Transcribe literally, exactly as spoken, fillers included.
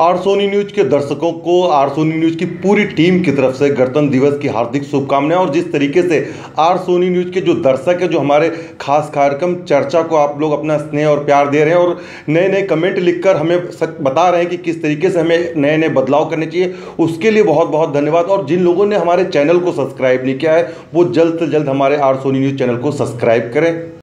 Are Soni news के दर्शकों को आर सोनी न्यूज की पूरी टीम की तरफ से गणतंत्र दिवस की हार्दिक शुभकामनाएं। और जिस तरीके से आर सोनी न्यूज के जो दर्शक है, जो हमारे खास कार्यक्रम चर्चा को आप लोग अपना स्नेह और प्यार दे रहे हैं और नए नए कमेंट लिखकर हमें बता रहे हैं कि किस तरीके से हमें नए नए बदलाव करने चाहिए, उसके लिए बहुत बहुत धन्यवाद। और जिन लोगों ने हमारे चैनल को सब्सक्राइब नहीं किया है वो जल्द से जल्द हमारे आर सोनी न्यूज चैनल को सब्सक्राइब करें।